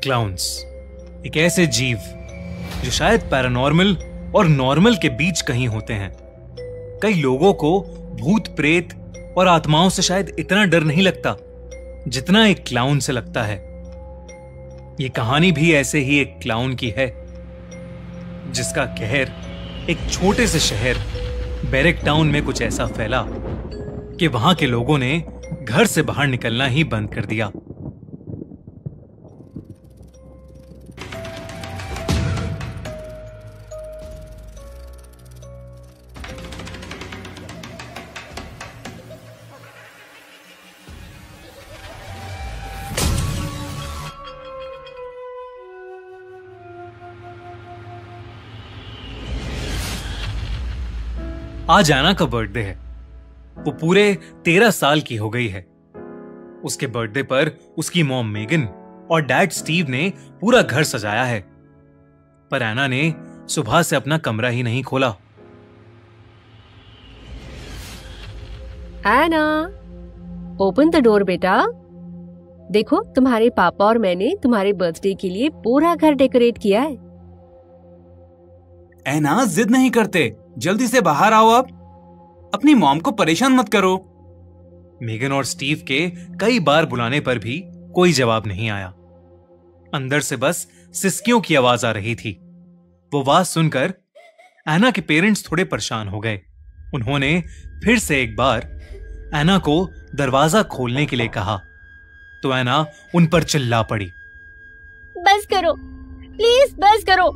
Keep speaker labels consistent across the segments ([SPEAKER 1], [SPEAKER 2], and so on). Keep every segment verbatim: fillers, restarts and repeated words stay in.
[SPEAKER 1] Clowns एक ऐसे जीव जो शायद पैरानॉर्मल और नॉर्मल के बीच कहीं होते हैं। कई लोगों को भूत प्रेत और आत्माओं से शायद इतना डर नहीं लगता जितना एक क्लाउन से लगता है। ये कहानी भी ऐसे ही एक क्लाउन की है जिसका कहर एक छोटे से शहर बैरेक टाउन में कुछ ऐसा फैला कि वहां के लोगों ने घर से बाहर निकलना ही बंद कर दिया। आज एना का बर्थडे है। वो पूरे तेरह साल की हो गई है। उसके बर्थडे पर उसकी मॉम मेगन और डैड स्टीव ने पूरा घर सजाया है, पर एना ने सुबह से अपना कमरा ही नहीं खोला।
[SPEAKER 2] एना, ओपन द डोर बेटा। देखो, तुम्हारे पापा और मैंने तुम्हारे बर्थडे के लिए पूरा घर डेकोरेट किया है।
[SPEAKER 3] एना, जिद नहीं करते, जल्दी से बाहर आओ। अब अपनी मॉम को परेशान मत करो।
[SPEAKER 1] मेगन और स्टीव के कई बार बुलाने पर भी कोई जवाब नहीं आया। अंदर से बस सिसकियों की आवाज आ रही थी। वो आवाज सुनकर एना के पेरेंट्स थोड़े परेशान हो गए। उन्होंने फिर से एक बार एना को दरवाजा खोलने के लिए कहा तो एना उन पर चिल्ला पड़ी,
[SPEAKER 2] बस करो, प्लीज बस करो।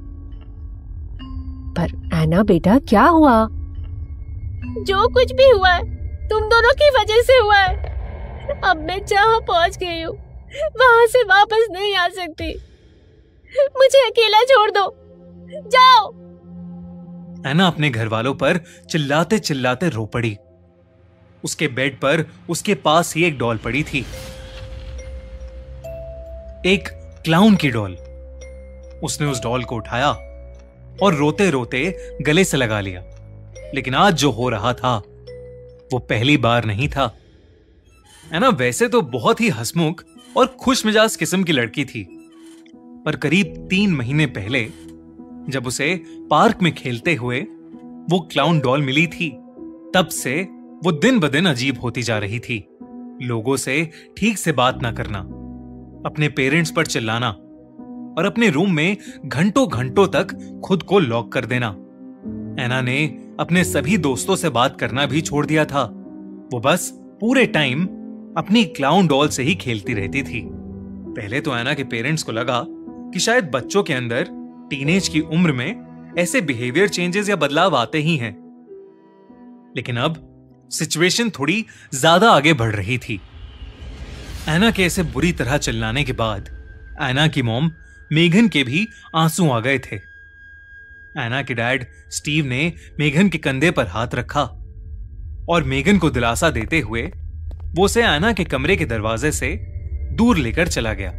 [SPEAKER 2] पर एना बेटा, क्या हुआ? जो कुछ भी हुआ है तुम दोनों की वजह से हुआ है। अब मैं जहाँ पहुँच गई हूँ वहां से वापस नहीं आ सकती। मुझे अकेला छोड़ दो, जाओ।
[SPEAKER 1] एना अपने घर वालों पर चिल्लाते चिल्लाते रो पड़ी। उसके बेड पर उसके पास ही एक डॉल पड़ी थी, एक क्लाउन की डॉल। उसने उस डॉल को उठाया और रोते रोते गले से लगा लिया। लेकिन आज जो हो रहा था वो पहली बार नहीं था। एना वैसे तो बहुत ही हंसमुख और खुश मिजाज किस्म की लड़की थी, पर करीब तीन महीने पहले जब उसे पार्क में खेलते हुए वो क्लाउन डॉल मिली थी, तब से वो दिन ब दिन अजीब होती जा रही थी। लोगों से ठीक से बात ना करना, अपने पेरेंट्स पर चिल्लाना और अपने रूम में घंटों घंटों तक खुद को लॉक कर देना। एना ने अपने सभी दोस्तों से बात करना भी छोड़ दिया था। वो बस पूरे टाइम अपनी क्लाउन डॉल से ही खेलती रहती थी। पहले तो एना के पेरेंट्स को लगा कि शायद बच्चों के अंदर टीनेज की उम्र में ऐसे बिहेवियर चेंजेस या बदलाव आते ही हैं, लेकिन अब सिचुएशन थोड़ी ज्यादा आगे बढ़ रही थी। एना के ऐसे बुरी तरह चिल्लाने के बाद एना की मॉम मेघन के भी आंसू आ गए थे। एना के डैड स्टीव ने मेघन के कंधे पर हाथ रखा और मेघन को दिलासा देते हुए वो उसे एना के कमरे के दरवाजे से दूर लेकर चला गया।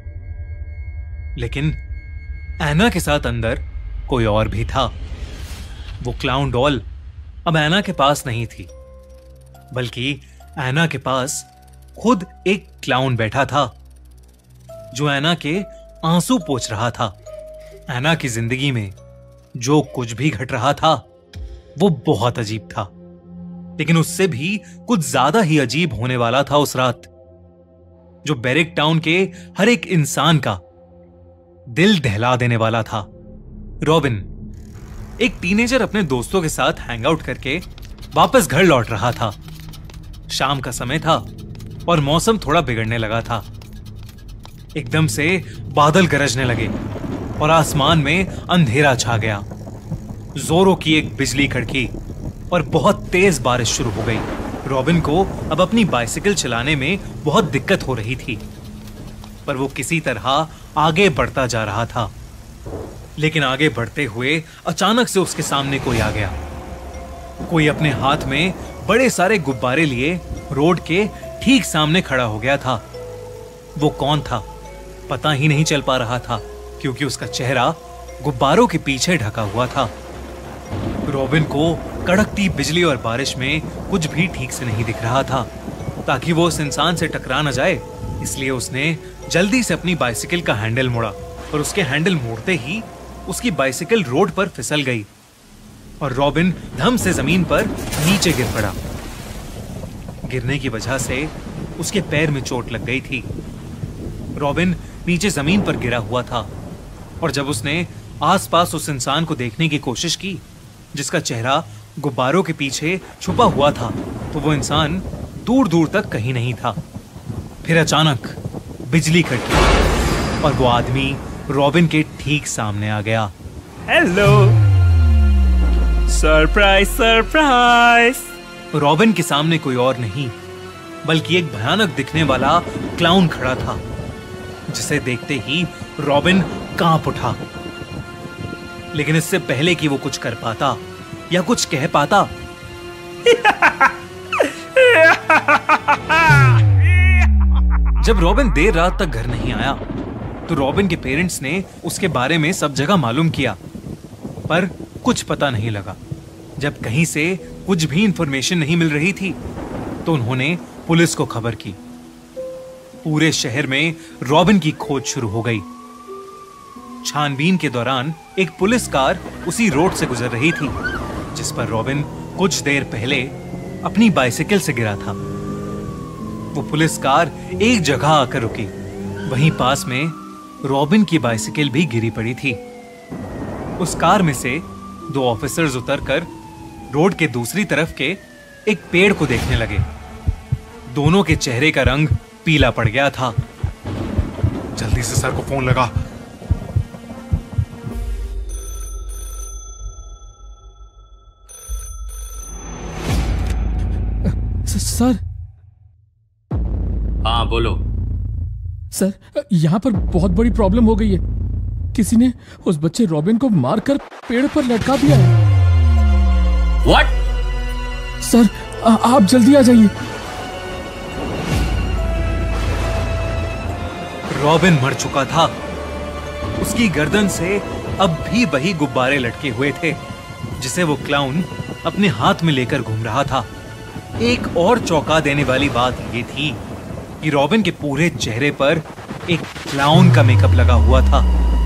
[SPEAKER 1] लेकिन एना के साथ अंदर कोई और भी था। वो क्लाउन डॉल अब एना के पास नहीं थी, बल्कि एना के पास खुद एक क्लाउन बैठा था जो एना के आंसू पोंछ रहा था। एना की जिंदगी में जो कुछ भी घट रहा था वो बहुत अजीब था, लेकिन उससे भी कुछ ज्यादा ही अजीब होने वाला था उस रात, जो बैरेक टाउन के हर एक इंसान का दिल दहला देने वाला था। रॉबिन, एक टीनेजर, अपने दोस्तों के साथ हैंग आउट करके वापस घर लौट रहा था। शाम का समय था और मौसम थोड़ा बिगड़ने लगा था। एकदम से बादल गरजने लगे और आसमान में अंधेरा छा गया। जोरों की एक बिजली कड़की और बहुत तेज बारिश शुरू हो गई। रॉबिन को अब अपनी बाइसिकल चलाने में बहुत दिक्कत हो रही थी, पर वो किसी तरह आगे बढ़ता जा रहा था। लेकिन आगे बढ़ते हुए अचानक से उसके सामने कोई आ गया। कोई अपने हाथ में बड़े सारे गुब्बारे लिए रोड के ठीक सामने खड़ा हो गया था। वो कौन था पता ही नहीं चल पा रहा था, क्योंकि उसका चेहरा गुब्बारों के पीछे ढका हुआ था। रॉबिन को कड़कती बिजली और बारिश में कुछ भी ठीक से नहीं दिख रहा था। ताकि वो उस इंसान से टकरा न जाए, इसलिए उसने जल्दी से अपनी बाइसिकल का हैंडल मोड़ा और उसके हैंडल मोड़ते ही उसकी बाइसिकल रोड पर फिसल गई और रॉबिन धम से जमीन पर नीचे गिर पड़ा। गिरने की वजह से उसके पैर में चोट लग गई थी। रॉबिन नीचे जमीन पर गिरा हुआ था और जब उसने आसपास उस इंसान को देखने की कोशिश की जिसका चेहरा गुब्बारों के पीछे छुपा हुआ था, तो वो इंसान दूर दूर तक कहीं नहीं था। फिर अचानक बिजली कड़की और वो आदमी रॉबिन के ठीक सामने आ गया।
[SPEAKER 3] Hello, surprise surprise.
[SPEAKER 1] रॉबिन के सामने कोई और नहीं बल्कि एक भयानक दिखने वाला क्लाउन खड़ा था, जिसे देखते ही रॉबिन कांप उठा। लेकिन इससे पहले कि वो कुछ कर पाता या कुछ कह पाता, जब रॉबिन देर रात तक घर नहीं आया तो रॉबिन के पेरेंट्स ने उसके बारे में सब जगह मालूम किया, पर कुछ पता नहीं लगा। जब कहीं से कुछ भी इंफॉर्मेशन नहीं मिल रही थी तो उन्होंने पुलिस को खबर की। पूरे शहर में रॉबिन की खोज शुरू हो गई। छानबीन के दौरान एक पुलिस कार उसी रोड से गुजर रही थी जिस पर रॉबिन कुछ देर पहले अपनी बाइसिकल से गिरा था। वो पुलिस कार एक जगह आकर रुकी। वहीं पास में रॉबिन की बाइसिकल भी गिरी पड़ी थी। उस कार में से दो ऑफिसर्स उतरकर रोड के दूसरी तरफ के एक पेड़ को देखने लगे। दोनों के चेहरे का रंग पीला पड़ गया था।
[SPEAKER 4] जल्दी से सर को फोन लगा।
[SPEAKER 5] सर।
[SPEAKER 6] हाँ बोलो।
[SPEAKER 5] सर, यहाँ पर बहुत बड़ी प्रॉब्लम हो गई है। किसी ने उस बच्चे रॉबिन को मारकर पेड़ पर लटका दिया है।
[SPEAKER 6] What?
[SPEAKER 5] सर, आ, आप जल्दी आ जाइए।
[SPEAKER 1] रॉबिन मर चुका था। उसकी गर्दन से अब भी वही गुब्बारे लटके हुए थे जिसे वो क्लाउन अपने हाथ में लेकर घूम रहा था। एक और चौंका देने वाली बात ये थी कि रॉबिन के पूरे चेहरे पर एक क्लाउन का मेकअप लगा हुआ था।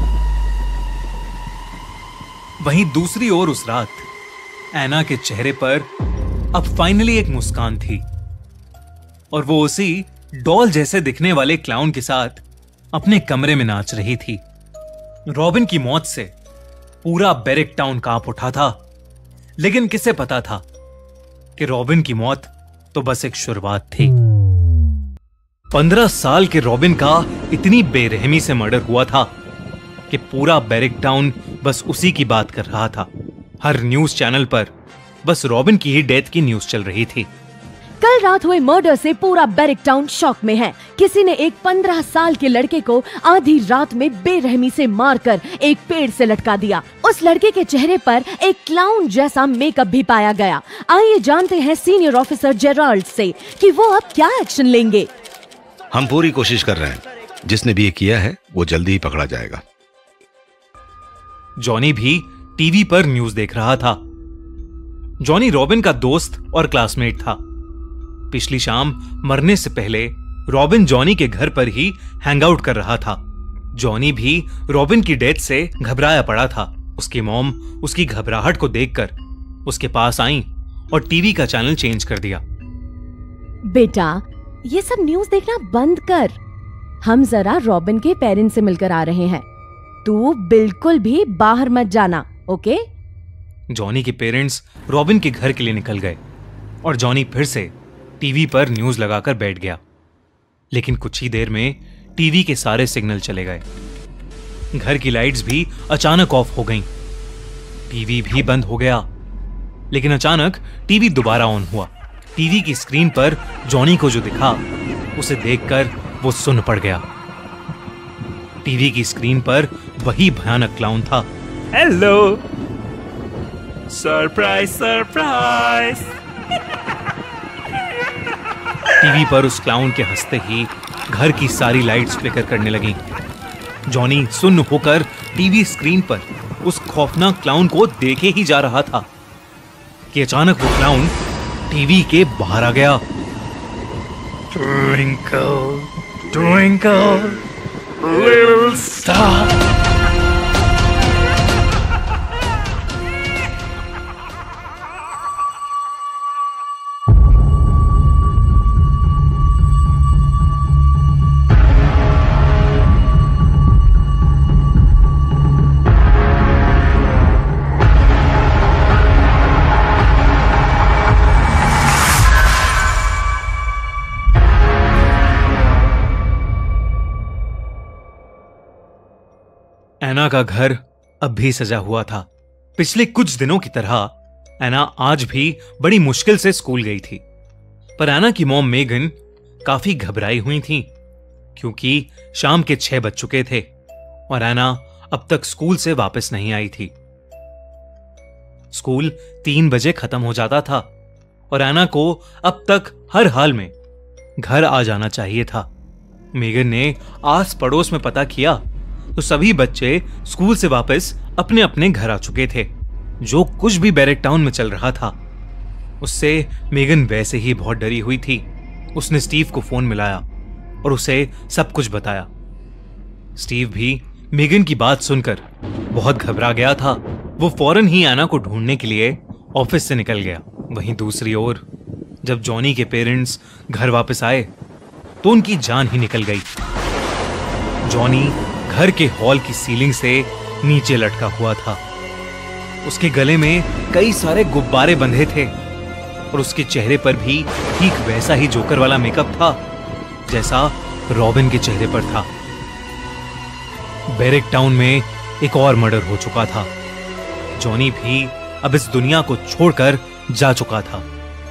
[SPEAKER 1] वहीं दूसरी ओर उस रात एना के चेहरे पर अब फाइनली एक मुस्कान थी और वो उसी डॉल जैसे दिखने वाले क्लाउन के साथ अपने कमरे में नाच रही थी। रॉबिन की मौत से पूरा बैरिक टाउन कांप उठा था, लेकिन किसे पता था कि रॉबिन की मौत तो बस एक शुरुआत थी। पंद्रह साल के रॉबिन का इतनी बेरहमी से मर्डर हुआ था कि पूरा बैरिक टाउन बस उसी की बात कर रहा था। हर न्यूज चैनल पर बस रॉबिन की ही डेथ की न्यूज चल रही थी।
[SPEAKER 7] कल रात हुए मर्डर से पूरा बैरिक टाउन शॉक में है। किसी ने एक पंद्रह साल के लड़के को आधी रात में बेरहमी से मारकर एक पेड़ से लटका दिया। उस लड़के के चेहरे पर एक क्लाउन जैसा मेकअप भी पाया गया। आइए जानते हैं सीनियर ऑफिसर जेराल्ड से कि वो अब क्या एक्शन लेंगे।
[SPEAKER 8] हम पूरी कोशिश कर रहे हैं। जिसने भी ये किया है वो जल्दी ही पकड़ा जाएगा।
[SPEAKER 1] जॉनी भी टीवी पर न्यूज देख रहा था। जॉनी रॉबिन का दोस्त और क्लासमेट था। पिछली शाम मरने से पहले रॉबिन जॉनी के घर पर ही हैंगआउट कर रहा था। जॉनी भी रॉबिन की डेथ से घबराया पड़ा था। उसकी मॉम उसकी घबराहट को देखकर उसके पास आई और टीवी का चैनल चेंज कर दिया।
[SPEAKER 7] बेटा, ये सब न्यूज देखना बंद कर। हम जरा रॉबिन के पेरेंट्स से मिलकर आ रहे हैं। तू बिल्कुल भी बाहर मत जाना, ओके?
[SPEAKER 1] जॉनी के पेरेंट्स रॉबिन के घर के लिए निकल गए और जॉनी फिर से टीवी पर न्यूज लगाकर बैठ गया। लेकिन कुछ ही देर में टीवी के सारे सिग्नल चले गए। घर की लाइट्स भी अचानक ऑफ हो गईं। टीवी भी बंद हो गया। लेकिन अचानक टीवी दोबारा ऑन हुआ। टीवी की स्क्रीन पर जॉनी को जो दिखा उसे देखकर वो सुन्न पड़ गया। टीवी की स्क्रीन पर वही भयानक क्लाउन था।
[SPEAKER 3] Hello, surprise surprise.
[SPEAKER 1] टीवी पर उस क्लाउन के हंसते ही घर की सारी लाइट्स फ्लिकर करने लगी। जॉनी सुन्न होकर टीवी स्क्रीन पर उस खौफनाक क्लाउन को देखे ही जा रहा था कि अचानक वो क्लाउन टीवी के बाहर आ गया। Twinkle twinkle
[SPEAKER 4] Little star.
[SPEAKER 1] Anna का घर अब भी सजा हुआ था। पिछले कुछ दिनों की तरह एना आज भी बड़ी मुश्किल से स्कूल गई थी, पर एना की मॉम मेगन काफी घबराई हुई थी क्योंकि शाम के छह बज चुके थे और एना अब तक स्कूल से वापस नहीं आई थी। स्कूल तीन बजे खत्म हो जाता था और एना को अब तक हर हाल में घर आ जाना चाहिए था। मेगन ने आस पड़ोस में पता किया तो सभी बच्चे स्कूल से वापस अपने अपने घर आ चुके थे। जो कुछ भी बैरेक टाउन में चल रहा था उससे मेगन वैसे ही बहुत डरी हुई थी। उसने स्टीव को फोन मिलाया और उसे सब कुछ बताया। स्टीव भी मेगन की बात सुनकर बहुत घबरा गया था। वो फौरन ही एना को ढूंढने के लिए ऑफिस से निकल गया। वहीं दूसरी ओर जब जॉनी के पेरेंट्स घर वापस आए तो उनकी जान ही निकल गई। जॉनी घर के हॉल की सीलिंग से नीचे लटका हुआ था। उसके गले में कई सारे गुब्बारे बंधे थे और उसके चेहरे पर भी ठीक वैसा ही जोकर वाला मेकअप था जैसा रॉबिन के चेहरे पर था। बैरेक टाउन में एक और मर्डर हो चुका था। जॉनी भी अब इस दुनिया को छोड़कर जा चुका था,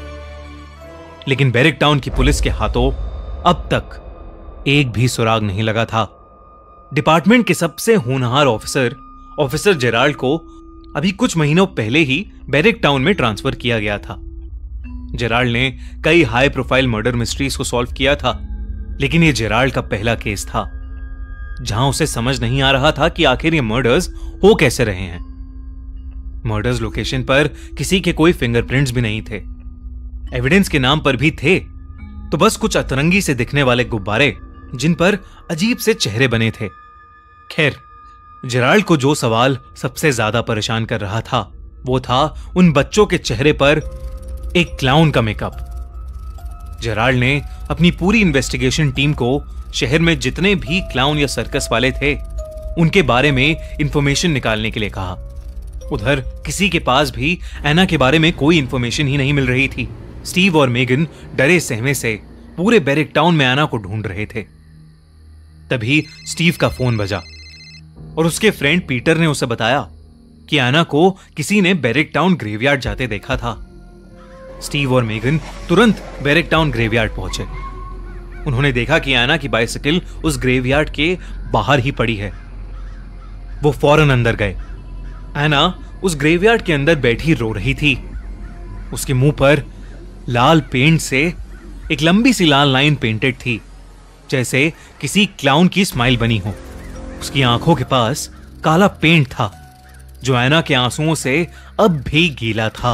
[SPEAKER 1] लेकिन बैरेक टाउन की पुलिस के हाथों अब तक एक भी सुराग नहीं लगा था। डिपार्टमेंट के सबसे होनहार ऑफिसर ऑफिसर जेराल्ड को अभी कुछ महीनों पहले ही बैरेक टाउन में ट्रांसफर किया गया था। जेराल्ड ने कई हाई प्रोफाइल मर्डर मिस्ट्रीज को सॉल्व किया था, लेकिन यह जेराल्ड का पहला केस था जहां उसे समझ नहीं आ रहा था कि आखिर ये मर्डर्स हो कैसे रहे हैं। मर्डर्स लोकेशन पर किसी के कोई फिंगरप्रिंट्स भी नहीं थे। एविडेंस के नाम पर भी थे तो बस कुछ अतरंगी से दिखने वाले गुब्बारे जिन पर अजीब से चेहरे बने थे। खैर, जेराल्ड को जो सवाल सबसे ज्यादा परेशान कर रहा था वो था उन बच्चों के चेहरे पर एक क्लाउन का मेकअप। जेराल्ड ने अपनी पूरी इन्वेस्टिगेशन टीम को शहर में जितने भी क्लाउन या सर्कस वाले थे उनके बारे में इंफॉर्मेशन निकालने के लिए कहा। उधर किसी के पास भी एना के बारे में कोई इंफॉर्मेशन ही नहीं मिल रही थी। स्टीव और मेगन डरे सहमे से पूरे बैरेक टाउन में एना को ढूंढ रहे थे। तभी स्टीव का फोन बजा और उसके फ्रेंड पीटर ने उसे बताया कि एना को किसी ने बैरेक टाउन ग्रेवयार्ड जाते देखा था। स्टीव और मेगन तुरंत बैरेक टाउन ग्रेवयार्ड पहुंचे। उन्होंने देखा कि एना की बाइसिकल उस ग्रेवयार्ड के बाहर ही पड़ी है। वो फौरन अंदर गए। एना उस ग्रेवयार्ड के अंदर बैठी रो रही थी। उसके मुंह पर लाल पेंट से एक लंबी सी लाल लाइन पेंटेड थी जैसे किसी क्लाउन की स्माइल बनी हो। उसकी आंखों के पास काला पेंट था जो एना के आंसुओं से अब भी गीला था।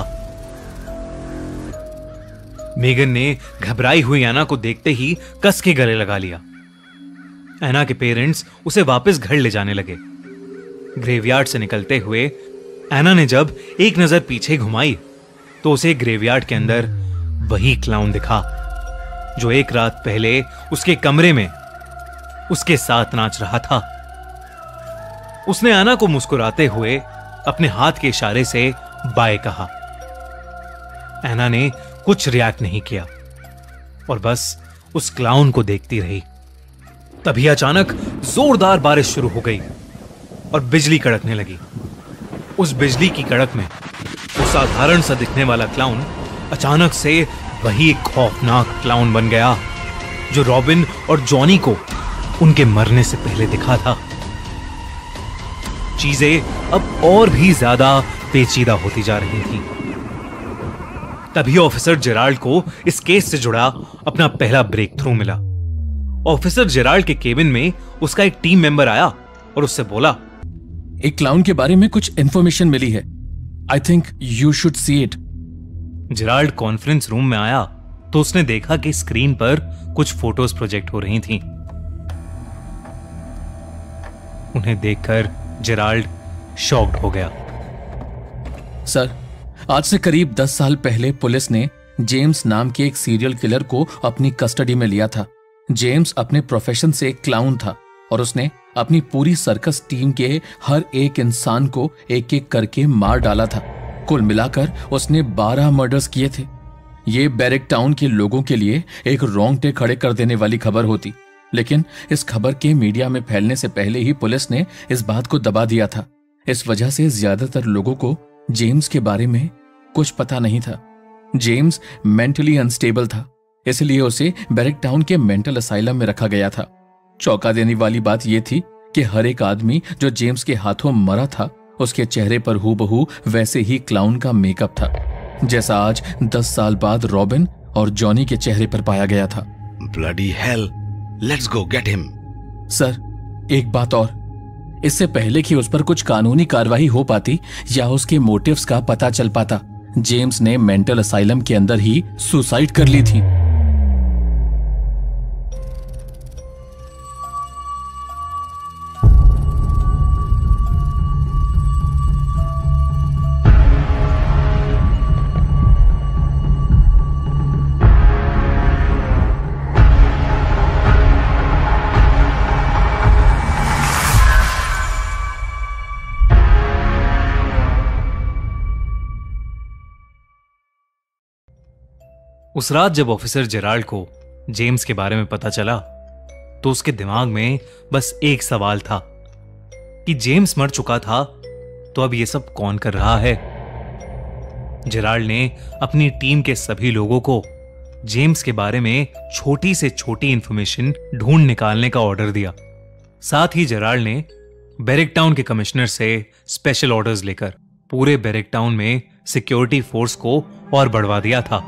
[SPEAKER 1] मेगन ने घबराई हुई एना को देखते ही कस के गले लगा लिया। एना के पेरेंट्स उसे वापस घर ले जाने लगे। ग्रेवयार्ड से निकलते हुए एना ने जब एक नजर पीछे घुमाई तो उसे ग्रेवयार्ड के अंदर वही क्लाउन दिखा जो एक रात पहले उसके कमरे में उसके साथ नाच रहा था। उसने एना को मुस्कुराते हुए अपने हाथ के इशारे से बाय कहा। एना ने कुछ रिएक्ट नहीं किया और बस उस क्लाउन को देखती रही। तभी अचानक जोरदार बारिश शुरू हो गई और बिजली कड़कने लगी। उस बिजली की कड़क में वो साधारण सा दिखने वाला क्लाउन अचानक से वही एक खौफनाक क्लाउन बन गया जो रॉबिन और जॉनी को उनके मरने से पहले दिखा था। चीजें अब और भी ज्यादा पेचीदा होती जा रही थी। तभी ऑफिसर जेराल्ड को इस केस से जुड़ा अपना पहला ब्रेक थ्रू मिला। ऑफिसर जेराल्ड के केबिन में उसका एक टीम मेंबर आया और उससे बोला,
[SPEAKER 5] एक क्लाउन के बारे में कुछ इंफॉर्मेशन मिली है। I think you should see it.
[SPEAKER 1] Gerald conference room में आया तो उसने देखा कि स्क्रीन पर कुछ फोटोज प्रोजेक्ट हो रही थीं। उन्हें देखकर जेराल्ड शॉक्ड हो गया।
[SPEAKER 5] सर, आज से करीब दस साल पहले पुलिस ने जेम्स नाम के एक सीरियल किलर को अपनी कस्टडी में लिया था। जेम्स अपने प्रोफेशन से एक क्लाउन था और उसने अपनी पूरी सर्कस टीम के हर एक इंसान को एक एक करके मार डाला था। कुल मिलाकर उसने बारह मर्डर्स किए थे। ये बैरक टाउन के लोगों के लिए एक रोंगटे खड़े कर देने वाली खबर होती, लेकिन इस खबर के मीडिया में फैलने से पहले ही पुलिस ने इस बात को दबा दिया था। इस वजह से ज्यादातर लोगों को जेम्स के बारे में कुछ पता नहीं था। जेम्स मेंटली अनस्टेबल था, इसलिए उसे बैरक टाउन के मेंटल असाइलम में रखा गया था। चौंका देने वाली बात यह थी कि हर एक आदमी जो जेम्स के हाथों मरा था, उसके चेहरे पर हूबहू वैसे ही क्लाउन का मेकअप था, जैसा आज दस साल बाद रॉबिन और जॉनी के चेहरे पर पाया गया था।
[SPEAKER 8] Bloody hell, let's go get him.
[SPEAKER 5] Sir, एक बात और, इससे पहले कि उस पर कुछ कानूनी कार्रवाई हो पाती या उसके मोटिव्स का पता चल पाता, जेम्स ने मेंटल असाइलम के अंदर ही सुसाइड कर ली थी।
[SPEAKER 1] उस रात जब ऑफिसर जेराल्ड को जेम्स के बारे में पता चला तो उसके दिमाग में बस एक सवाल था कि जेम्स मर चुका था तो अब ये सब कौन कर रहा है। जेराल्ड ने अपनी टीम के सभी लोगों को जेम्स के बारे में छोटी से छोटी इंफॉर्मेशन ढूंढ निकालने का ऑर्डर दिया। साथ ही जेराल्ड ने बैरक टाउन के कमिश्नर से स्पेशल ऑर्डर्स लेकर पूरे बैरक टाउन में सिक्योरिटी फोर्स को और बढ़वा दिया था।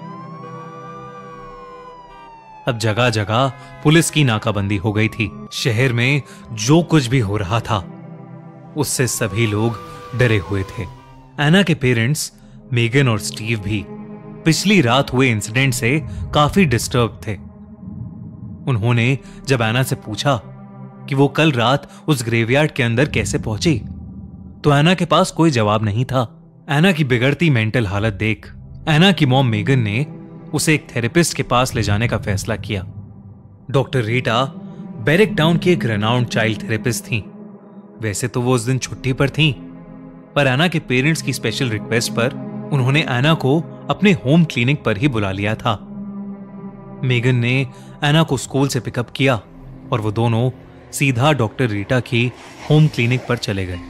[SPEAKER 1] अब जगह जगह पुलिस की नाकाबंदी हो गई थी। शहर में जो कुछ भी हो रहा था उससे सभी लोग डरे हुए थे। एना के पेरेंट्स मेगन और स्टीव भी पिछली रात हुए इंसिडेंट से काफी डिस्टर्ब थे। उन्होंने जब एना से पूछा कि वो कल रात उस ग्रेवयार्ड के अंदर कैसे पहुंची, तो एना के पास कोई जवाब नहीं था। एना की बिगड़ती मेंटल हालत देख एना की मॉम मेगन ने उसे एक थेरेपिस्ट के पास ले जाने का फैसला किया। डॉक्टर रीटा बैरक टाउन की एक रेनाउंड चाइल्ड थेरेपिस्ट थी। वैसे तो वो उस दिन छुट्टी पर थी, पर एना के पेरेंट्स की स्पेशल रिक्वेस्ट पर उन्होंने एना को अपने होम क्लिनिक पर ही बुला लिया था। मेगन ने एना को स्कूल से पिकअप किया और वो दोनों सीधा डॉक्टर रीटा की होम क्लिनिक पर चले गए।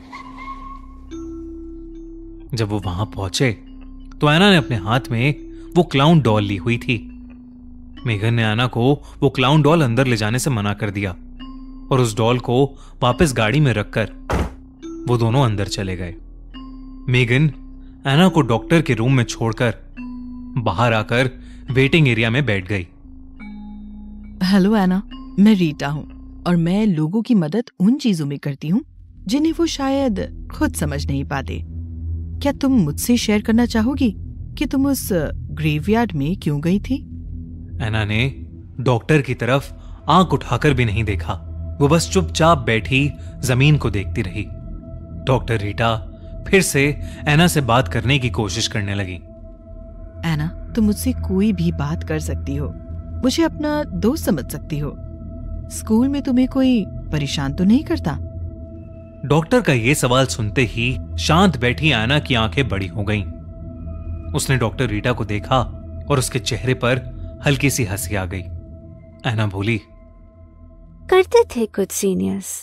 [SPEAKER 1] जब वो वहां पहुंचे तो एना ने अपने हाथ में वो क्लाउन डॉल ली हुई थी। मेगन ने एना को वो क्लाउन डॉल अंदर ले जाने से मना कर दिया और उस डॉल को वापस गाड़ी में रखकर वो दोनों अंदर चले गए। मेगन एना को डॉक्टर के रूम में छोड़कर बाहर आकर वेटिंग एरिया में बैठ गई।
[SPEAKER 9] हेलो एना, मैं रीटा हूँ और मैं लोगों की मदद उन चीजों में करती हूँ जिन्हें वो शायद खुद समझ नहीं पाते। क्या तुम मुझसे शेयर करना चाहोगी कि तुम उस ग्रेवयार्ड में क्यों गई थी?
[SPEAKER 1] एना ने डॉक्टर की तरफ आंख उठाकर भी नहीं देखा। वो बस चुपचाप बैठी जमीन को देखती रही। डॉक्टर रीटा फिर से एना से बात करने की कोशिश करने लगी।
[SPEAKER 9] एना, तुम मुझसे कोई भी बात कर सकती हो, मुझे अपना दोस्त समझ सकती हो। स्कूल में तुम्हें कोई परेशान तो नहीं करता?
[SPEAKER 1] डॉक्टर का यह सवाल सुनते ही शांत बैठी एना की आंखें बड़ी हो गईं। उसने डॉक्टर रीटा को देखा और उसके चेहरे पर हल्की सी हंसी आ गई। एना बोली,
[SPEAKER 2] करते थे कुछ सीनियर्स,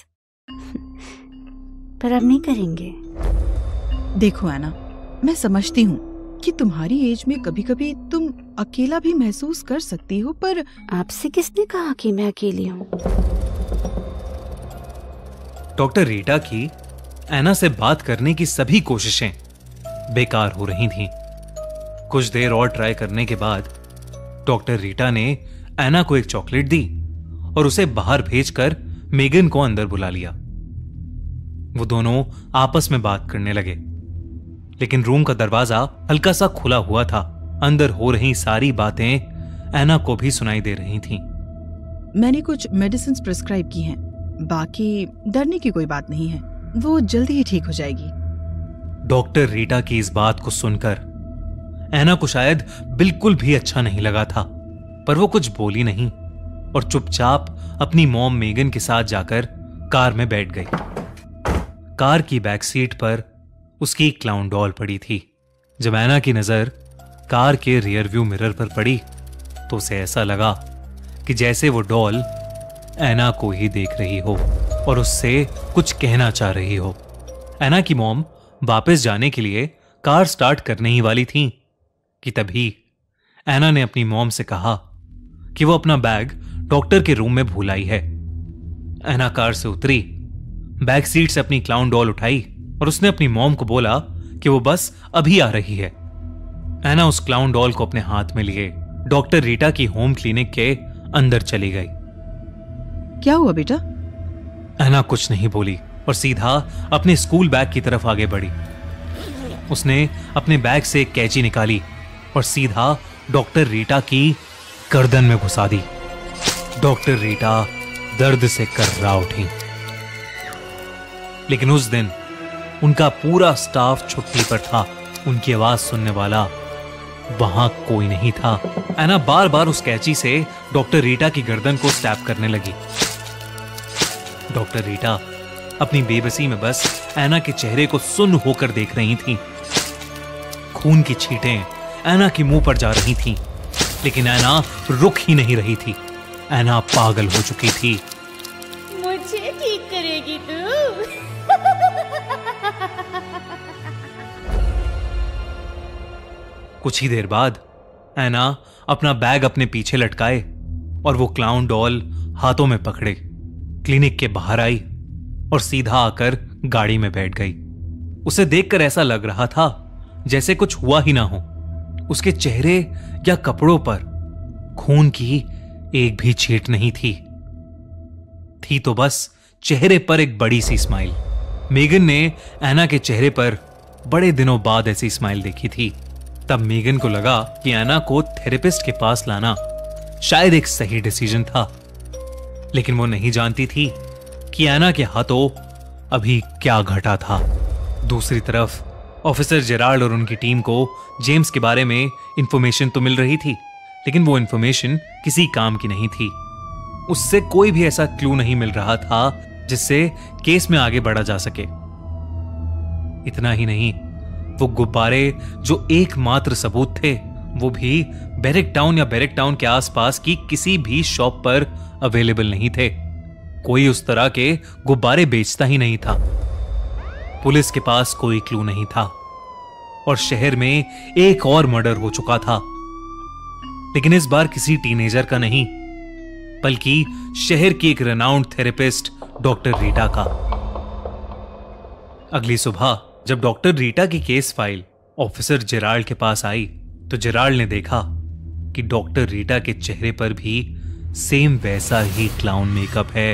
[SPEAKER 2] पर अब नहीं करेंगे।
[SPEAKER 9] देखो एना, मैं समझती हूँ कि तुम्हारी एज में कभी कभी तुम अकेला भी महसूस कर सकती हो, पर
[SPEAKER 2] आपसे किसने कहा कि मैं अकेली हूँ?
[SPEAKER 1] डॉक्टर रीटा की एना से बात करने की सभी कोशिशें बेकार हो रही थीं। कुछ देर और ट्राई करने के बाद डॉक्टर रीटा ने एना को एक चॉकलेट दी और उसे बाहर भेजकर मेगन को अंदर बुला लिया। वो दोनों आपस में बात करने लगे, लेकिन रूम का दरवाजा हल्का सा खुला हुआ था। अंदर हो रही सारी बातें एना को भी सुनाई दे रही थीं।
[SPEAKER 9] मैंने कुछ मेडिसिन प्रिस्क्राइब की हैं, बाकी डरने की कोई बात नहीं है, वो जल्दी ही ठीक हो जाएगी।
[SPEAKER 1] डॉक्टर रीटा की इस बात को सुनकर ऐना को शायद बिल्कुल भी अच्छा नहीं लगा था, पर वो कुछ बोली नहीं और चुपचाप अपनी मॉम मेगन के साथ जाकर कार में बैठ गई। कार की बैक सीट पर उसकी क्लाउन डॉल पड़ी थी। जब ऐना की नजर कार के रियर व्यू मिरर पर पड़ी तो उसे ऐसा लगा कि जैसे वो डॉल ऐना को ही देख रही हो और उससे कुछ कहना चाह रही हो। ऐना की मॉम वापस जाने के लिए कार स्टार्ट करने ही वाली थी कि तभी ऐना ने अपनी मॉम से कहा कि वो अपना बैग डॉक्टर के रूम में भूल आई है। ऐना कार से उतरी, बैक सीट से अपनी क्लाउन डॉल उठाई और उसने अपनी मॉम को बोला कि वो बस अभी आ रही है। ऐना उस क्लाउन डॉल को अपने हाथ में लिए डॉक्टर रीटा की होम क्लिनिक के अंदर चली गई।
[SPEAKER 9] क्या हुआ बेटा?
[SPEAKER 1] ऐना कुछ नहीं बोली और सीधा अपने स्कूल बैग की तरफ आगे बढ़ी। उसने अपने बैग से एक कैंची निकाली और सीधा डॉक्टर रीटा की गर्दन में घुसा दी। डॉक्टर रीटा दर्द से कर्रा उठी। लेकिन उस दिन उनका पूरा स्टाफ छुट्टी पर था। उनकी आवाज सुनने वाला वहां कोई नहीं था। ऐना बार बार उस कैंची से डॉक्टर रीटा की गर्दन को स्टैब करने लगी। डॉक्टर रीटा अपनी बेबसी में बस ऐना के चेहरे को सुन्न होकर देख रही थीं। खून की छींटें ऐना के मुंह पर जा रही थीं, लेकिन ऐना रुक ही नहीं रही थी। ऐना पागल हो चुकी थी।
[SPEAKER 2] मुझे ठीक करेगी तू?
[SPEAKER 1] कुछ ही देर बाद ऐना अपना बैग अपने पीछे लटकाए और वो क्लाउन डॉल हाथों में पकड़े क्लिनिक के बाहर आई और सीधा आकर गाड़ी में बैठ गई। उसे देखकर ऐसा लग रहा था जैसे कुछ हुआ ही ना हो। उसके चेहरे या कपड़ों पर खून की एक भी छींट नहीं थी। थी तो बस चेहरे पर एक बड़ी सी स्माइल। मेगन ने ऐना के चेहरे पर बड़े दिनों बाद ऐसी स्माइल देखी थी। तब मेगन को लगा कि ऐना को थेरेपिस्ट के पास लाना शायद एक सही डिसीजन था, लेकिन वो नहीं जानती थी कि ऐना के हाथों अभी क्या घटा था। दूसरी तरफ ऑफिसर जेराल्ड और उनकी टीम को जेम्स के बारे में इंफॉर्मेशन तो मिल रही थी, लेकिन वो इंफॉर्मेशन किसी काम की नहीं थी। उससे कोई भी ऐसा क्लू नहीं मिल रहा था जिससे केस में आगे बढ़ा जा सके। इतना ही नहीं, वो गुब्बारे जो एकमात्र सबूत थे वो भी बैरक टाउन या बैरक टाउन के आसपास की किसी भी शॉप पर अवेलेबल नहीं थे। कोई उस तरह के गुब्बारे बेचता ही नहीं था। पुलिस के पास कोई क्लू नहीं था और शहर में एक और मर्डर हो चुका था, लेकिन इस बार किसी टीनेजर का नहीं, बल्कि शहर की एक रेनाउंड थेरेपिस्ट डॉक्टर रीटा का। अगली सुबह जब डॉक्टर रीटा की केस फाइल ऑफिसर जेराल्ड के पास आई तो जेराल्ड ने देखा कि डॉक्टर रीटा के चेहरे पर भी सेम वैसा ही क्लाउन मेकअप है।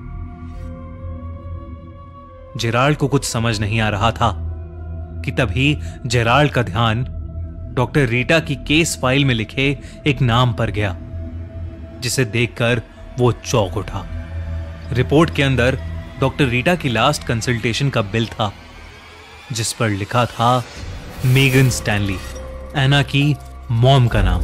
[SPEAKER 1] जेराल्ड को कुछ समझ नहीं आ रहा था कि तभी जेराल्ड का ध्यान डॉक्टर रीटा की केस फाइल में लिखे एक नाम पर गया, जिसे देखकर वो चौंक उठा। रिपोर्ट के अंदर डॉक्टर रीटा की लास्ट कंसल्टेशन का बिल था, जिस पर लिखा था मेगन स्टैनली, ऐना की मॉम का नाम।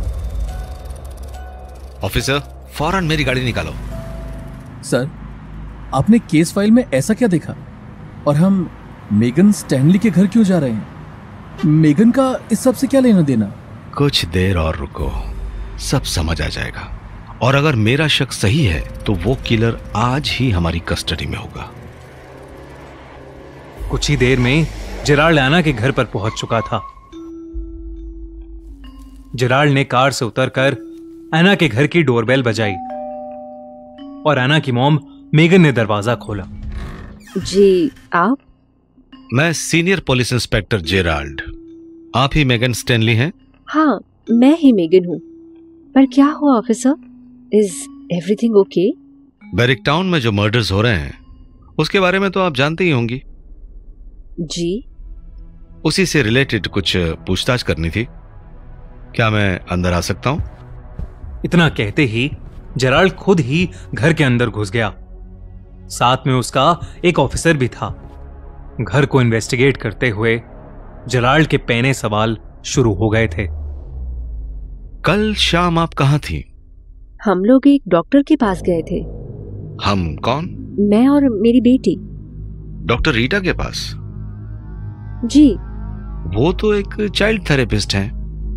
[SPEAKER 8] ऑफिसर, फौरन मेरी गाड़ी निकालो।
[SPEAKER 5] सर, आपने केस फाइल में ऐसा क्या देखा? और हम मेगन स्टैनली के घर क्यों जा रहे हैं? मेगन का इस सब से क्या लेना देना?
[SPEAKER 8] कुछ देर और रुको, सब समझ आ जाएगा। और अगर मेरा शक सही है तो वो किलर आज ही हमारी कस्टडी में होगा।
[SPEAKER 1] कुछ ही देर में जेराल्ड ऐना के घर पर पहुंच चुका था। जेराल्ड ने कार से उतरकर ऐना के घर की डोरबेल बजाई और ऐना की मॉम मेगन ने दरवाजा खोला।
[SPEAKER 2] जी, आप?
[SPEAKER 8] मैं सीनियर पुलिस इंस्पेक्टर जेराल्ड। आप ही मेगन स्टैनली हैं?
[SPEAKER 2] हाँ, मैं ही मेगन हूँ। पर क्या हुआ officer? Is everything okay?
[SPEAKER 8] Barrack Town में जो मर्डर्स हो रहे हैं उसके बारे में तो आप जानते ही होंगी।
[SPEAKER 2] जी।
[SPEAKER 8] उसी से रिलेटेड कुछ पूछताछ करनी थी। क्या मैं अंदर आ सकता हूं?
[SPEAKER 1] इतना कहते ही जेराल्ड खुद ही घर के अंदर घुस गया। साथ में उसका एक ऑफिसर भी था। घर को इन्वेस्टिगेट करते हुए जेराल्ड के पहले सवाल शुरू हो गए थे।
[SPEAKER 8] कल शाम आप कहाँ थी?
[SPEAKER 2] हम लोग एक डॉक्टर के पास गए थे।
[SPEAKER 8] हम कौन?
[SPEAKER 2] मैं और मेरी बेटी।
[SPEAKER 8] डॉक्टर रीटा के पास?
[SPEAKER 2] जी।
[SPEAKER 8] वो तो एक चाइल्ड थेरेपिस्ट हैं।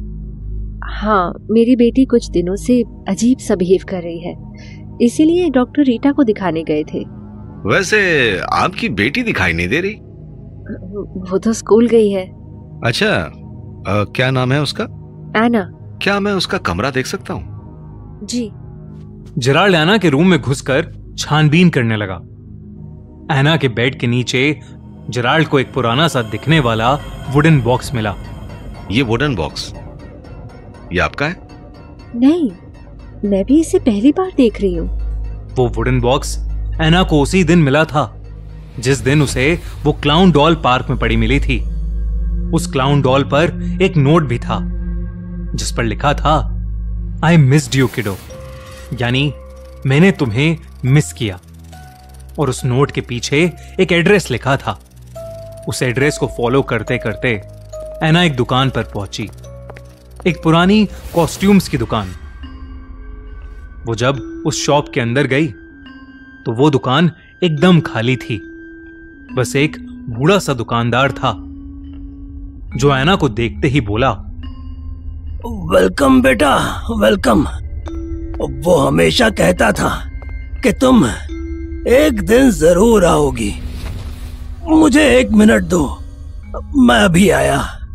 [SPEAKER 2] हाँ, मेरी बेटी कुछ दिनों से अजीब सा बिहेव कर रही है, इसीलिए डॉक्टर रीटा को दिखाने गए थे।
[SPEAKER 8] वैसे आपकी बेटी दिखाई नहीं दे रही?
[SPEAKER 2] वो तो स्कूल गई है।
[SPEAKER 8] अच्छा, आ, क्या नाम है उसका?
[SPEAKER 2] एना।
[SPEAKER 8] क्या मैं उसका कमरा देख सकता हूँ?
[SPEAKER 2] जी।
[SPEAKER 1] जेराल्ड एना के रूम में घुसकर छानबीन करने लगा। एना के बेड के नीचे जेराल्ड को एक पुराना सा दिखने वाला वुडन बॉक्स मिला।
[SPEAKER 8] ये वुडन बॉक्स ये आपका है?
[SPEAKER 2] नहीं, मैं भी इसे पहली बार देख रही हूँ।
[SPEAKER 1] वो वुडन बॉक्स एना को उसी दिन मिला था जिस दिन उसे वो क्लाउन डॉल पार्क में पड़ी मिली थी। उस क्लाउन डॉल पर एक नोट भी था जिस पर लिखा था, आई मिस्ड यू किडो, यानी मैंने तुम्हें मिस किया। और उस नोट के पीछे एक एड्रेस लिखा था। उस एड्रेस को फॉलो करते करते एना एक दुकान पर पहुंची, एक पुरानी कॉस्ट्यूम्स की दुकान। वो जब उस शॉप के अंदर गई तो वो दुकान एकदम खाली थी। बस एक बूढ़ा सा दुकानदार था जो एना को देखते ही बोला,
[SPEAKER 10] वेलकम बेटा, वेलकम। वो हमेशा कहता था कि तुम एक दिन जरूर आओगी। मुझे एक मिनट दो, मैं अभी आया।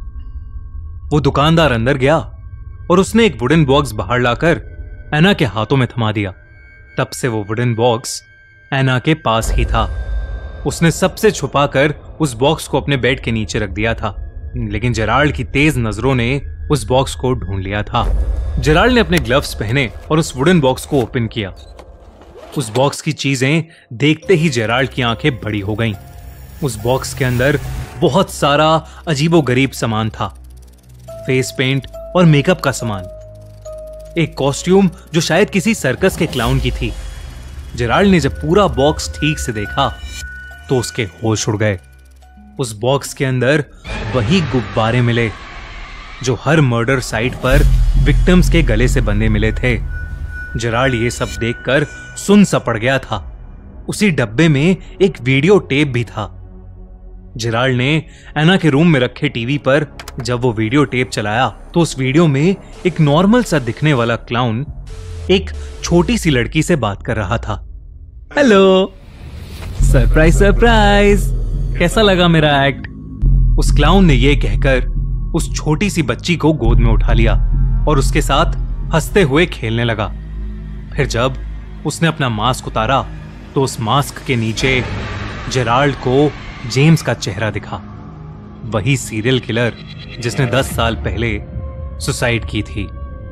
[SPEAKER 1] वो दुकानदार अंदर गया और उसने एक वुडन बॉक्स बाहर लाकर एना के हाथों में थमा दिया। तब से वो वुडन बॉक्स एना के पास ही था। उसने सबसे छुपाकर उस बॉक्स को अपने बेड के नीचे रख दिया था, लेकिन जेराल्ड की तेज नजरों ने उस बॉक्स को ढूंढ लिया था। जेराल्ड ने अपने ग्लव्स पहने और उस वुडन बॉक्स को ओपन किया। उस बॉक्स की चीजें देखते ही जेराल्ड की आंखें बड़ी हो गईं। उस बॉक्स के अंदर बहुत सारा अजीबोगरीब सामान था, फेस पेंट और मेकअप का सामान, एक कॉस्ट्यूम जो शायद किसी सर्कस के क्लाउन की थी। जेराल्ड ने जब पूरा बॉक्स ठीक से देखा तो उसके होश उड़ गए। उस बॉक्स के अंदर वही गुब्बारे मिले जो हर मर्डर साइट पर विक्टिम्स के गले से बंधे मिले थे। जेराल्ड ये सब देखकर सुन सा पड़ गया था। उसी डब्बे में एक वीडियो टेप भी था। जेराल्ड ने एना के रूम में रखे टीवी पर जब वो वीडियो टेप चलाया तो उस वीडियो में एक नॉर्मल सा दिखने वाला क्लाउन एक छोटी सी लड़की से बात कर रहा था। हेलो, सरप्राइज सरप्राइज, कैसा लगा मेरा एक्ट? उस क्लाउन ने यह कहकर उस छोटी सी बच्ची को गोद में उठा लिया और उसके साथ हंसते हुए खेलने लगा। फिर जब उसने अपना मास्क उतारा तो उस मास्क के नीचे जेराल्ड को जेम्स का चेहरा दिखा, वही सीरियल किलर जिसने दस साल पहले सुसाइड की थी।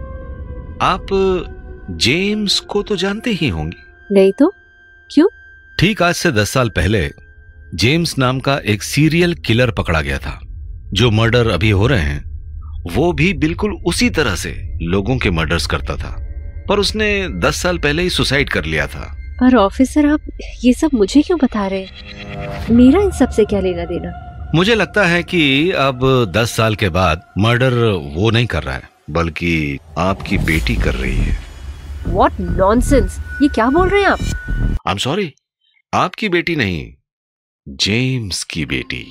[SPEAKER 8] आप जेम्स को तो जानते ही होंगे।
[SPEAKER 2] नहीं तो क्यों?
[SPEAKER 8] ठीक आज से दस साल पहले जेम्स नाम का एक सीरियल किलर पकड़ा गया था। जो मर्डर अभी हो रहे हैं वो भी बिल्कुल उसी तरह से लोगों के मर्डर्स करता था, पर उसने दस साल पहले ही सुसाइड कर लिया था।
[SPEAKER 2] पर ऑफिसर, आप ये सब मुझे क्यों बता रहे हैं? मेरा इन सब से क्या लेना देना?
[SPEAKER 8] मुझे लगता है कि अब दस साल के बाद मर्डर वो नहीं कर रहा है बल्कि आपकी बेटी कर रही है।
[SPEAKER 2] What nonsense! ये क्या बोल रहे हैं आप?
[SPEAKER 8] आई एम सॉरी, आपकी बेटी नहीं, जेम्स की बेटी।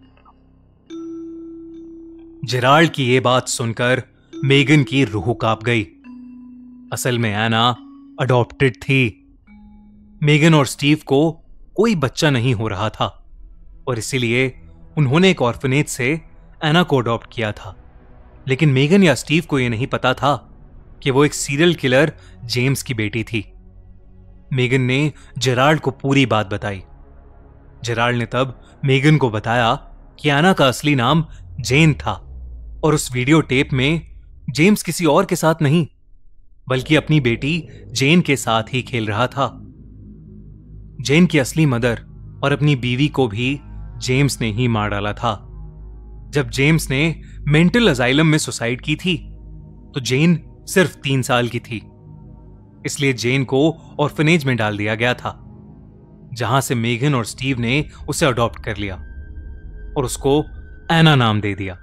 [SPEAKER 1] जेराल्ड की ये बात सुनकर मेगन की रूह कांप गई। असल में एना अडॉप्टेड थी। मेगन और स्टीव को कोई बच्चा नहीं हो रहा था और इसीलिए उन्होंने एक ऑर्फनेज से एना को अडॉप्ट किया था। लेकिन मेगन या स्टीव को यह नहीं पता था कि वो एक सीरियल किलर जेम्स की बेटी थी। मेगन ने जेराल्ड को पूरी बात बताई। जेराल्ड ने तब मेगन को बताया कि एना का असली नाम जेन था और उस वीडियो टेप में जेम्स किसी और के साथ नहीं बल्कि अपनी बेटी जेन के साथ ही खेल रहा था। जेन की असली मदर और अपनी बीवी को भी जेम्स ने ही मार डाला था। जब जेम्स ने मेंटल असाइलम में सुसाइड की थी तो जेन सिर्फ तीन साल की थी, इसलिए जेन को ऑर्फनेज में डाल दिया गया था। जहां से मेगन और स्टीव ने उसे अडॉप्ट कर लिया और उसको एना नाम दे दिया।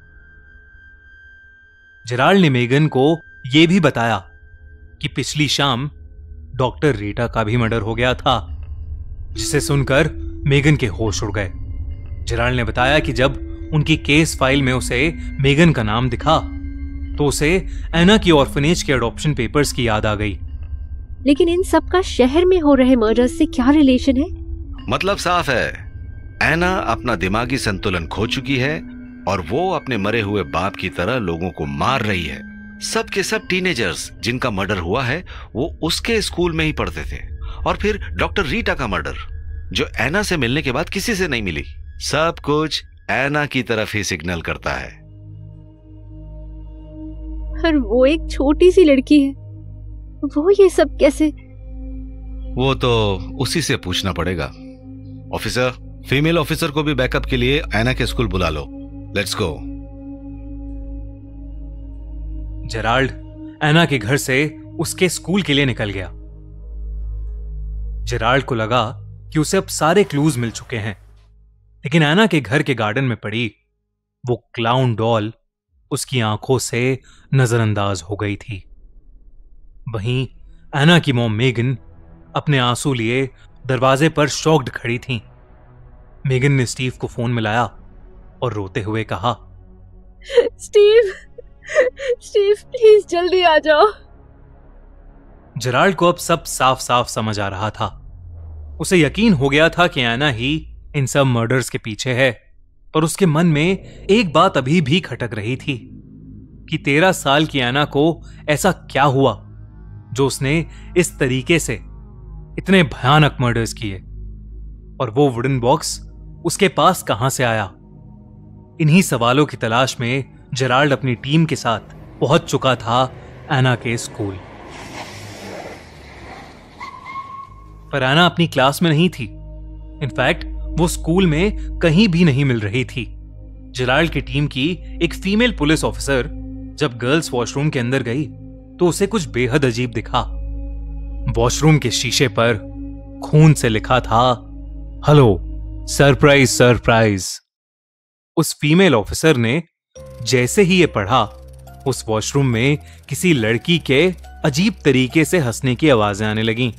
[SPEAKER 1] जेराल्ड ने मेगन को यह भी बताया कि पिछली शाम डॉक्टर रीटा का भी मर्डर हो गया था, जिसे सुनकर मेगन के होश उड़ गए। जेराल्ड ने बताया कि जब उनकी केस फाइल में उसे मेगन का नाम दिखा तो उसे एना की ऑर्फनेज के अडॉप्शन पेपर्स की याद आ गई।
[SPEAKER 2] लेकिन इन सब का शहर में हो रहे मर्डर्स से क्या रिलेशन है?
[SPEAKER 8] मतलब साफ है, एना अपना दिमागी संतुलन खो चुकी है और वो अपने मरे हुए बाप की तरह लोगों को मार रही है। सब के सब टीनेजर्स जिनका मर्डर हुआ है वो उसके स्कूल में ही पढ़ते थे। और फिर डॉक्टर रीटा का मर्डर, जो एना से मिलने के बाद किसी से नहीं मिली। सब कुछ एना की तरफ ही सिग्नल करता है।
[SPEAKER 2] पर वो एक छोटी सी लड़की है, वो ये सब कैसे?
[SPEAKER 8] वो तो उसी से पूछना पड़ेगा। ऑफिसर, फीमेल ऑफिसर को भी बैकअप के लिए एना के स्कूल बुला लो। Let's go.
[SPEAKER 1] जेराल्ड एना के घर से उसके स्कूल के लिए निकल गया। जेराल्ड को लगा कि उसे अब सारे क्लूज मिल चुके हैं, लेकिन एना के घर के गार्डन में पड़ी वो क्लाउन डॉल उसकी आंखों से नजरअंदाज हो गई थी। वहीं एना की मॉम मेगन अपने आंसू लिए दरवाजे पर शॉक्ड खड़ी थी। मेगन ने स्टीव को फोन मिलाया और रोते हुए कहा,
[SPEAKER 2] स्टीव, स्टीव प्लीज जल्दी आ जाओ।
[SPEAKER 1] जेराल्ड को अब सब साफ साफ समझ आ रहा था। उसे यकीन हो गया था कि एना ही इन सब मर्डर्स के पीछे है, पर उसके मन में एक बात अभी भी खटक रही थी कि तेरह साल की एना को ऐसा क्या हुआ जो उसने इस तरीके से इतने भयानक मर्डर्स किए, और वो वुडन बॉक्स उसके पास कहां से आया। इन्हीं सवालों की तलाश में जेराल्ड अपनी टीम के साथ पहुंच चुका था एना के स्कूल। पर एना अपनी क्लास में नहीं थी। इनफैक्ट वो स्कूल में कहीं भी नहीं मिल रही थी। जेराल्ड की टीम की एक फीमेल पुलिस ऑफिसर जब गर्ल्स वॉशरूम के अंदर गई तो उसे कुछ बेहद अजीब दिखा। वॉशरूम के शीशे पर खून से लिखा था, हेलो सरप्राइज सरप्राइज। उस फीमेल ऑफिसर ने जैसे ही ये पढ़ा, उस वॉशरूम में किसी लड़की के अजीब तरीके से हंसने की आवाजें आने लगीं।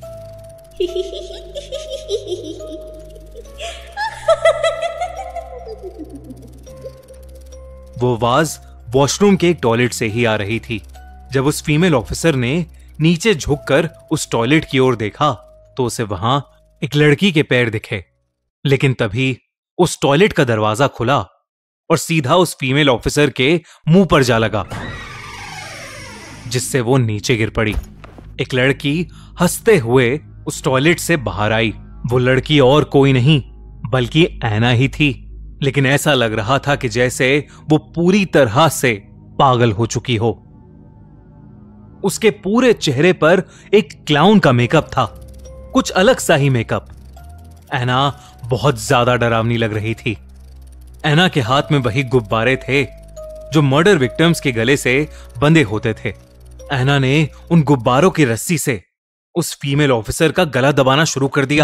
[SPEAKER 1] वो आवाज वॉशरूम के एक टॉयलेट से ही आ रही थी। जब उस फीमेल ऑफिसर ने नीचे झुककर उस टॉयलेट की ओर देखा तो उसे वहां एक लड़की के पैर दिखे, लेकिन तभी उस टॉयलेट का दरवाजा खुला और सीधा उस फीमेल ऑफिसर के मुंह पर जा लगा, जिससे वो नीचे गिर पड़ी। एक लड़की हंसते हुए उस टॉयलेट से बाहर आई। वो लड़की और कोई नहीं बल्कि एना ही थी, लेकिन ऐसा लग रहा था कि जैसे वो पूरी तरह से पागल हो चुकी हो। उसके पूरे चेहरे पर एक क्लाउन का मेकअप था, कुछ अलग सा ही मेकअप। एना बहुत ज्यादा डरावनी लग रही थी। एना के हाथ में वही गुब्बारे थे जो मर्डर विक्टिम्स के गले से बंधे होते थे। एना ने उन गुब्बारों की रस्सी से उस फीमेल ऑफिसर का गला दबाना शुरू कर दिया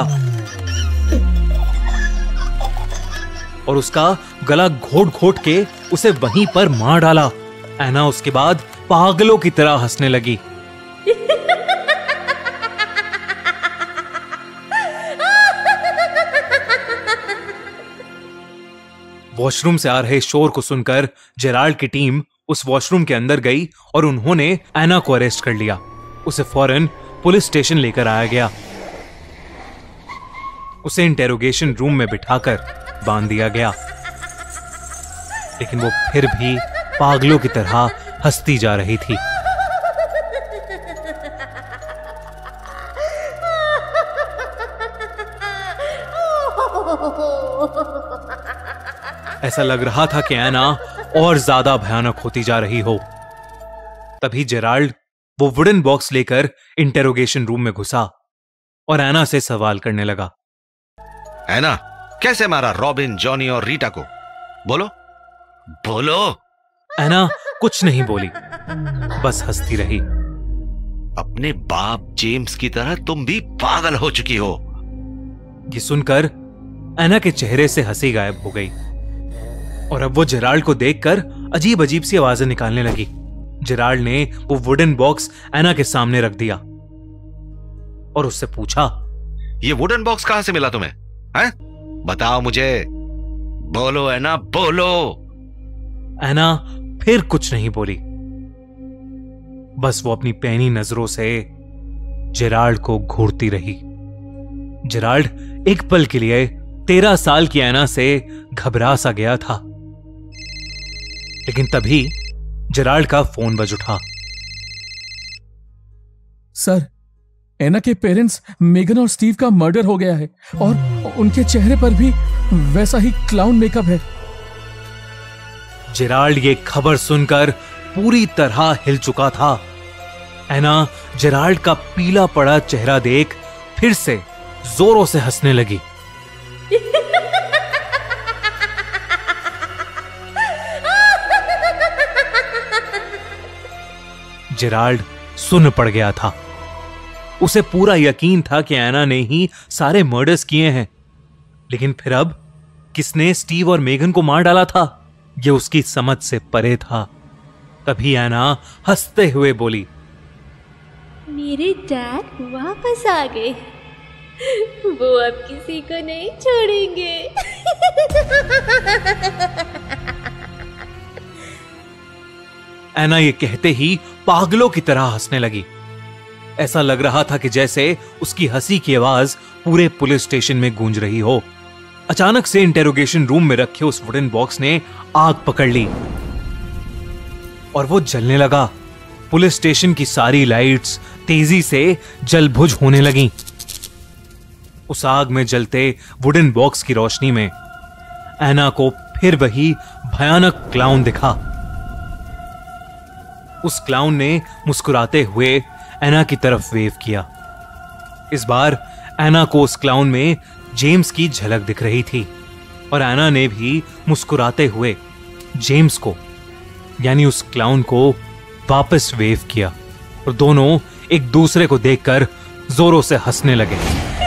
[SPEAKER 1] और उसका गला घोट घोट के उसे वहीं पर मार डाला। एना उसके बाद पागलों की तरह हंसने लगी। वॉशरूम से आ रहे शोर को सुनकर जेराल्ड की टीम उस वॉशरूम के अंदर गई और उन्होंने एना को अरेस्ट कर लिया। उसे फौरन पुलिस स्टेशन लेकर आया गया। उसे इंटेरोगेशन रूम में बिठाकर बांध दिया गया, लेकिन वो फिर भी पागलों की तरह हंसती जा रही थी। ऐसा लग रहा था कि एना और ज्यादा भयानक होती जा रही हो। तभी जेराल्ड वो वुडन बॉक्स लेकर इंटेरोगेशन रूम में घुसा और एना से सवाल करने लगा।
[SPEAKER 8] एना, कैसे मारा रॉबिन, जॉनी और रीटा को? बोलो बोलो।
[SPEAKER 1] एना कुछ नहीं बोली, बस हंसती रही।
[SPEAKER 8] अपने बाप जेम्स की तरह तुम भी पागल हो चुकी हो।
[SPEAKER 1] ये सुनकर एना के चेहरे से हंसी गायब हो गई और अब वो जेराल्ड को देखकर अजीब अजीब सी आवाजें निकालने लगी। जेराल्ड ने वो वुडन बॉक्स एना के सामने रख दिया और उससे पूछा,
[SPEAKER 8] ये वुडन बॉक्स कहां से मिला तुम्हें? हैं? बताओ मुझे, बोलो एना, बोलो।
[SPEAKER 1] एना फिर कुछ नहीं बोली, बस वो अपनी पैनी नजरों से जेराल्ड को घूरती रही। जेराल्ड एक पल के लिए तेरह साल की एना से घबरा सा गया था, लेकिन तभी जेराल्ड का फोन बज उठा।
[SPEAKER 5] सर, एना के पेरेंट्स मेगन और स्टीव का मर्डर हो गया है और उनके चेहरे पर भी वैसा ही क्लाउन मेकअप है।
[SPEAKER 1] जेराल्ड ये खबर सुनकर पूरी तरह हिल चुका था। एना जेराल्ड का पीला पड़ा चेहरा देख फिर से जोरों से हंसने लगी। जेराल्ड सुन्न पड़ गया था। उसे पूरा यकीन था कि एना ने ही सारे मर्डर्स किए हैं, लेकिन फिर अब किसने स्टीव और मेगन को मार डाला था, यह उसकी समझ से परे था। तभी एना हंसते हुए बोली,
[SPEAKER 2] मेरे डैड वापस आ गए, वो अब किसी को नहीं छोड़ेंगे।
[SPEAKER 1] एना ये कहते ही पागलों की तरह हंसने लगी। ऐसा लग रहा था कि जैसे उसकी हंसी की आवाज पूरे पुलिस स्टेशन में गूंज रही हो। अचानक से इंटेरोगेशन रूम में रखे उस वुडन बॉक्स ने आग पकड़ ली और वो जलने लगा। पुलिस स्टेशन की सारी लाइट्स तेजी से जलभुज होने लगीं। उस आग में जलते वुडन बॉक्स की रोशनी में एना को फिर वही भयानक क्लाउन दिखा। उस क्लाउन ने मुस्कुराते हुए एना की तरफ वेव किया। इस बार एना को उस क्लाउन में जेम्स की झलक दिख रही थी और एना ने भी मुस्कुराते हुए जेम्स को यानी उस क्लाउन को वापस वेव किया और दोनों एक दूसरे को देखकर जोरों से हंसने लगे।